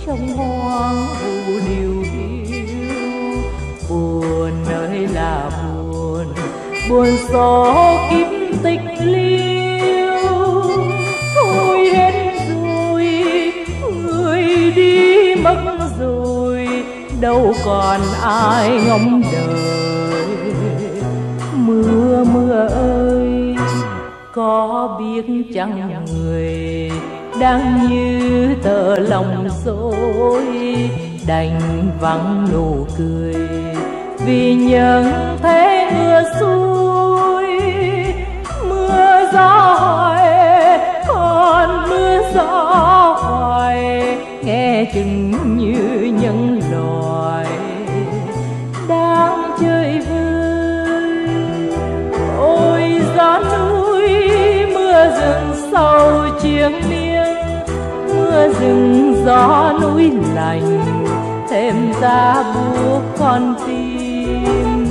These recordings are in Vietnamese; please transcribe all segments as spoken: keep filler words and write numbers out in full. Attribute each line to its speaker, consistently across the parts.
Speaker 1: trong hoang vu điều hiu. Buồn ơi là buồn, buồn gió kiếp tịch liêu. Thôi hết rồi, người đi mất rồi, đâu còn ai ngóng đời. Mưa mưa ơi, có biết chăng người đang như tờ lòng dối, đành vắng nụ cười vì nhận thế mưa xuôi. Mưa gió hoài, còn mưa gió hoài, nghe chừng như những loài đang chơi vơi. Ôi gió núi mưa rừng sầu chiêng miên, mưa rừng gió núi lạnh thêm ra buốt con tim.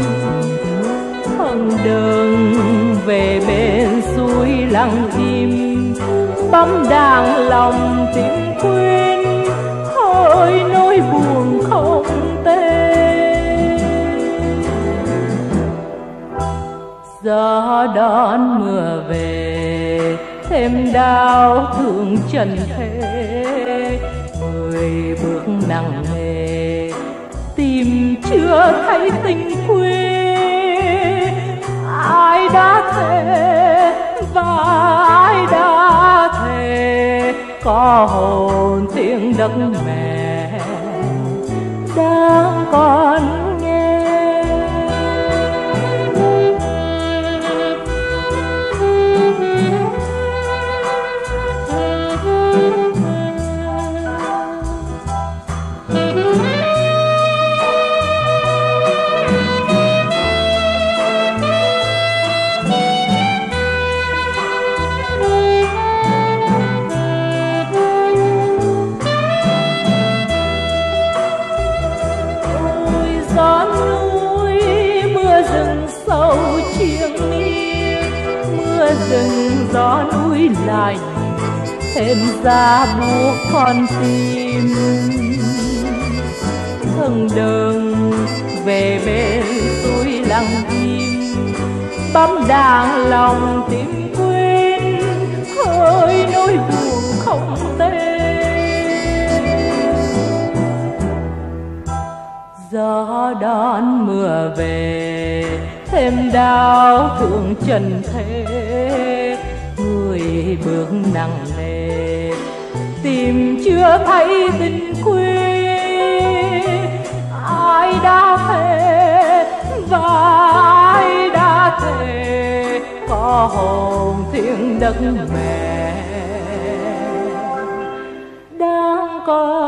Speaker 1: Hằng đường về bên suối lặng im, bấm đàn lòng tìm quên hơi nỗi buồn không tên. Gió đón mưa về thêm đau thương trần thế, người bước nặng nề tìm chưa thấy tình quê. Ai đã thề và ai đã thề, có hồn tiếng đất mẹ đang còn nghe. Rừng gió núi lạnh thêm ra buốt con tim. Thân đơn về bên suối lặng im, bấm đàn lòng tìm quên hơi nỗi buồn không tên. Gió đón mưa về thêm đau thương trần thế, người bước nặng nề tìm chưa thấy tình quê. Ai đã thề và ai đã thề, có hồn thiên đất mẹ đang còn